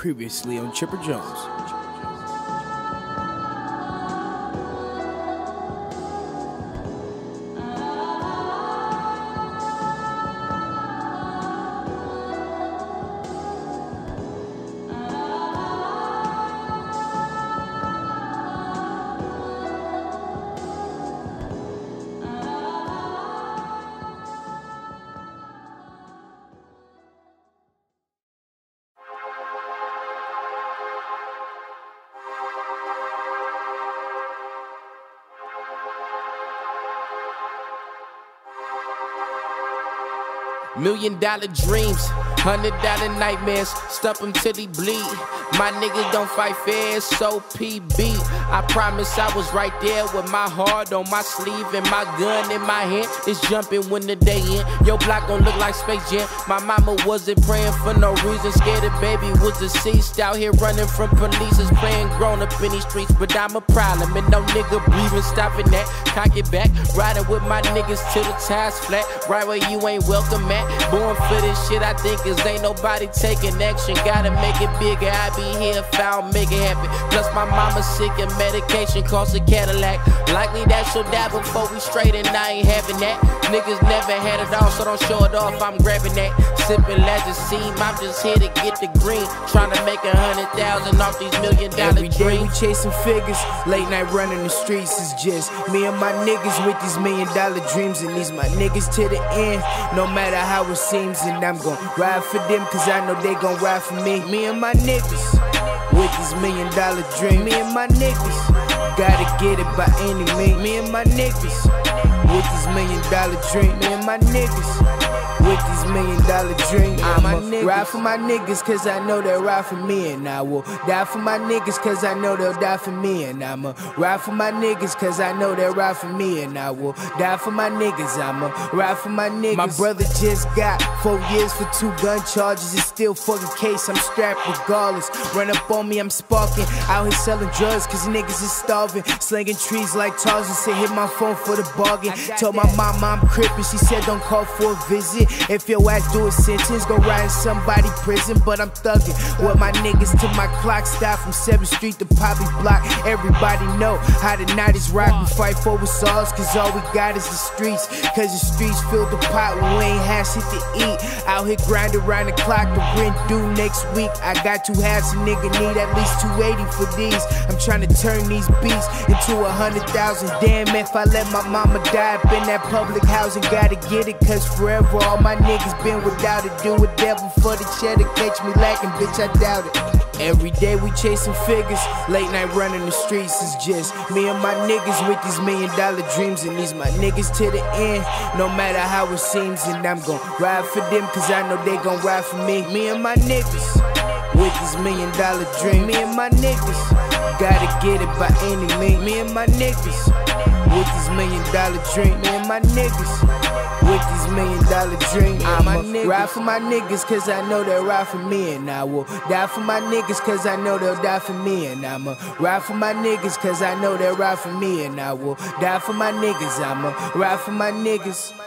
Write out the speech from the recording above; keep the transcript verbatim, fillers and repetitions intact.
Previously on Chipper Jones. Million dollar dreams, hundred dollar nightmares, stuff them till he bleed. My niggas don't fight fair, so P B. I promise I was right there with my heart on my sleeve and my gun in my hand. It's jumping when the day in. Your block gon' look like Space Jam. My mama wasn't praying for no reason. Scared the baby was deceased. Out here running from police, is playing grown up in these streets. But I'm a problem and no nigga breathing, stopping that. Cock it back, riding with my niggas till the tire's flat. Right where you ain't welcome at. Born for this shit, I think, cause ain't nobody taking action. Gotta make it bigger, I be here if I don't make it happen. Plus my mama sick and medication costs a Cadillac. Likely that she'll die before we straight and I ain't having that. Niggas never had it all, so don't show it off, I'm grabbing that. Sipping Lazarcine, I'm just here to get the green. Trying to make a hundred thousand off these million dollar Every day dreams. we chasing figures, late night running the streets is just me and my niggas with these million dollar dreams. And these my niggas to the end, no matter how it seems. And I'm gon' ride for them cause I know they gon' ride for me. Me and my niggas with these million dollar dreams. Me and my niggas gotta get it by any means. Me and my niggas with these million dollar dreams. Me and my niggas with these million dollar dreams. I'ma ride for my niggas cause I know they'll ride for me. And I will die for my niggas cause I know they'll die for me. And I'ma ride for my niggas cause I know they'll ride for me. And I will die for my niggas, I'ma ride for my niggas. My brother just got four years for two gun charges. It's still fucking case, I'm strapped regardless. Run up on me, I'm sparking. Out here selling drugs cause niggas is starving. Slinging trees like Tarzan, say hit my phone for the bargain. Told my mama I'm crippin', she said don't call for a visit. If your ass do a sentence, go ride in somebody prison. But I'm thuggin' with my niggas till my clock stop. From seventh street to Poppy Block. Everybody know how the night is rock. We fight for what's ours cause all we got is the streets. Cause the streets fill the pot when we ain't have shit to eat. Out here grinding around the clock, the rent due next week. I got two halves, a nigga need at least two eighty for these. I'm trying to turn these beats into a hundred thousand. Damn, if I let my mama die up in that public housing, gotta get it cause forever all my niggas been without it. Do a devil for the cheddar, catch me lacking, bitch, I doubt it. Every day we chasing figures, late night running the streets is just me and my niggas with these million dollar dreams. And these my niggas to the end, no matter how it seems. And I'm gon' ride for them cause I know they gon' ride for me. Me and my niggas with these million dollar dreams. Me and my niggas gotta get it by any means. Me and my niggas with these million dollar dreams. Me and my niggas with these million dollar dreams. I'ma ride for my niggas cause I know they'll ride for me. And I will die for my niggas cause I know they'll die for me. And I'ma ride for my niggas cause I know they'll ride for me. And I will die for my niggas, I'ma ride for my niggas.